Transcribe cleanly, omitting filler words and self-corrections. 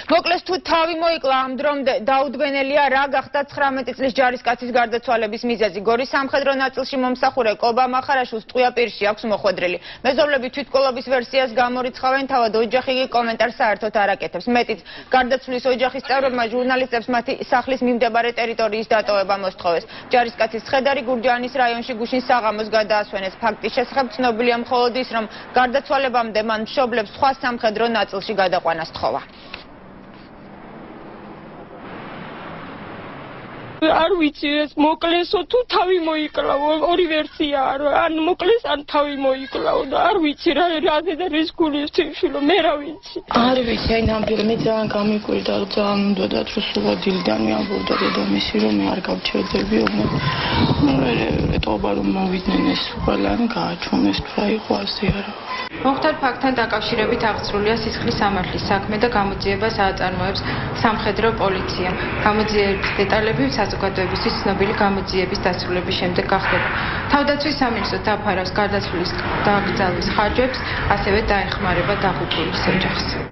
მოკლეს თუ თავი მოიკლა ამ დრომდე დაუდგენელია რა გახდა 19 წლის ჯარისკაცის გარდაცვალების მიზეზი. გორის სამხედრო ნაწილში მომსახურე კობა მახარაშვილს ტყვია პირში აქვს მოხვედრილი. მეზობლები თვითკოლობის ვერსიას გამორიცხავენ, თავად ოჯახი კი კომენტარს საერთოდ არ აკეთებს. მეტიც გარდაცვლის ოჯახის წევრებმა ჟურნალისტებს მათი სახლის მიმდებარე ტერიტორიის დატოვება მოსთხოვეს. ჯარისკაცის ცხედარი გურჯაანის რაიონში გუშინ საღამოს გადაასვენეს. ფაქტის შესახებ ცნობილია მხოლოდ ის, რომ გარდაცვალებამდე მან მშობლებს სხვა სამხედრო ნაწილში გადაყვანა სთხოვა. არ ვიცი ეს მოკლესო თუ თავი მოიკლავო ორი ვერსიაა ან მოკლეს ან თავი მოიკლავო და არ ვიცი რა და რის გულის თიშილო მე რა ვიცი არ ვიცი აი ნამდვილად მე ძალიან გამიკვირდა ძალიან უნდათ რომ სულ დილიდან მეამბობდა დედამისი რომ მე არ გავჩერდებიო ეტყობა რომ მოვიდნენ ეს ყველანი გააჩვენეს რა იყო ასე არა მოხდარ ფაქტთან დაკავშირებით აღწრულია სისხლის სამართლის საქმე და გამოძიებას აწარმოებს სამხედრო პოლიცია. გამოძიების დეტალები საზოგადოებისთვის ცნობილი გამოძიების დასრულების შემდეგ გახდება. თავდაცვის სამინისტრო დაფარავს გარდაცვლის დაკრძალვის ხარჯებს, ასევე დაეხმარება დაღუპულის ოჯახს.